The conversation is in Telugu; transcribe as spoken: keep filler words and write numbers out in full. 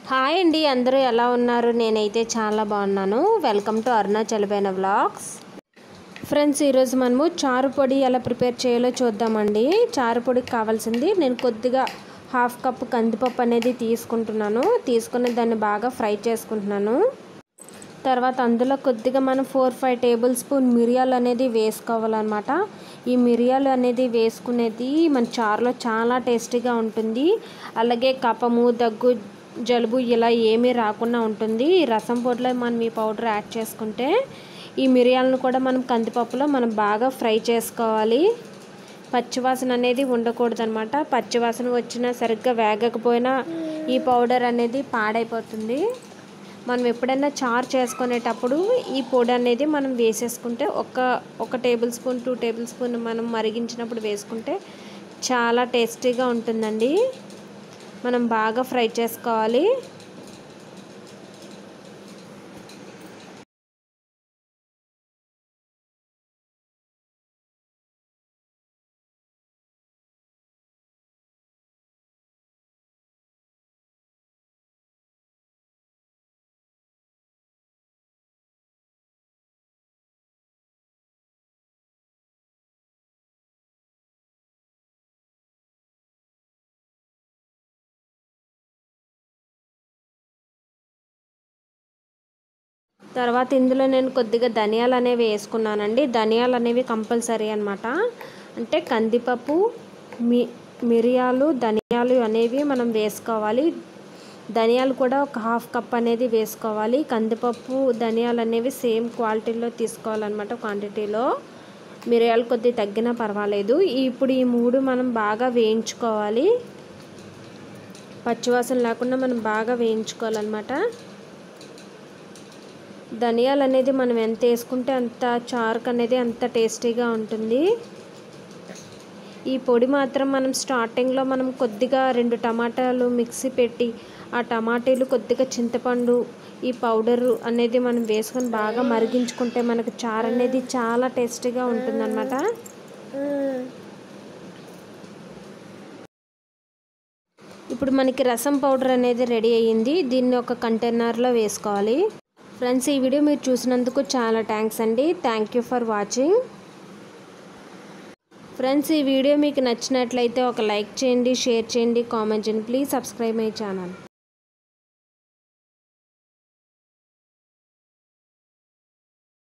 హాయ్ అండి, అందరూ ఎలా ఉన్నారు? నేనైతే చాలా బాగున్నాను. వెల్కమ్ టు అరుణ చలబైన వ్లాగ్స్. ఫ్రెండ్స్, ఈరోజు మనము చారు పొడి ఎలా ప్రిపేర్ చేయాలో చూద్దామండి. చారు పొడికి కావాల్సింది నేను కొద్దిగా హాఫ్ కప్ కందిపప్పు అనేది తీసుకుంటున్నాను. తీసుకుని దాన్ని బాగా ఫ్రై చేసుకుంటున్నాను. తర్వాత అందులో కొద్దిగా మనం ఫోర్ ఫైవ్ టేబుల్ స్పూన్ మిరియాలు అనేది వేసుకోవాలన్నమాట. ఈ మిరియాలు అనేది వేసుకునేది మన చారులో చాలా టేస్టీగా ఉంటుంది. అలాగే కఫము, దగ్గు, జలుబు ఇలా ఏమీ రాకుండా ఉంటుంది. ఈ రసం పొడిలో మనం ఈ పౌడర్ యాడ్ చేసుకుంటే ఈ మిరియాలను కూడా మనం కందిపప్పులో మనం బాగా ఫ్రై చేసుకోవాలి. పచ్చివాసన అనేది ఉండకూడదు అనమాట. పచ్చివాసన వచ్చినా సరిగ్గా వేగకపోయినా ఈ పౌడర్ అనేది పాడైపోతుంది. మనం ఎప్పుడైనా చారు చేసుకునేటప్పుడు ఈ పొడి అనేది మనం వేసేసుకుంటే ఒక ఒక tablespoon two tablespoon మనం మరిగించినప్పుడు వేసుకుంటే చాలా టేస్టీగా ఉంటుందండి. మనం బాగా ఫ్రై చేసుకోవాలి. తర్వాత ఇందులో నేను కొద్దిగా ధనియాలు అనేవి వేసుకున్నానండి. ధనియాలు అనేవి కంపల్సరీ అనమాట. అంటే కందిపప్పు, మి మిరియాలు ధనియాలు అనేవి మనం వేసుకోవాలి. ధనియాలు కూడా ఒక హాఫ్ కప్ అనేది వేసుకోవాలి. కందిపప్పు, ధనియాలు అనేవి సేమ్ క్వాలిటీలో తీసుకోవాలన్నమాట, క్వాంటిటీలో. మిరియాలు కొద్దిగా తగ్గినా పర్వాలేదు. ఇప్పుడు ఈ మూడు మనం బాగా వేయించుకోవాలి. పచ్చివాసన లేకుండా మనం బాగా వేయించుకోవాలన్నమాట. ధనియాలు అనేది మనం ఎంత వేసుకుంటే అంత చారుకు అనేది అంత టేస్టీగా ఉంటుంది. ఈ పొడి మాత్రం మనం స్టార్టింగ్లో మనం కొద్దిగా రెండు టమాటాలు మిక్సీ పెట్టి ఆ టమాటాలు కొద్దిగా చింతపండు ఈ పౌడరు అనేది మనం వేసుకొని బాగా మరిగించుకుంటే మనకు చారు అనేది చాలా టేస్టీగా ఉంటుందన్నమాట. ఇప్పుడు మనకి రసం పౌడర్ అనేది రెడీ అయ్యింది. దీన్ని ఒక కంటైనర్లో వేసుకోవాలి. ఫ్రెండ్స్, ఈ వీడియో మీరు చూసినందుకు చాలా థ్యాంక్స్ అండి. Thank you for watching. Friends, ఈ వీడియో మీకు నచ్చినట్లయితే ఒక లైక్ చేయండి, షేర్ చేయండి, కామెంట్ చేయండి. Please subscribe my channel.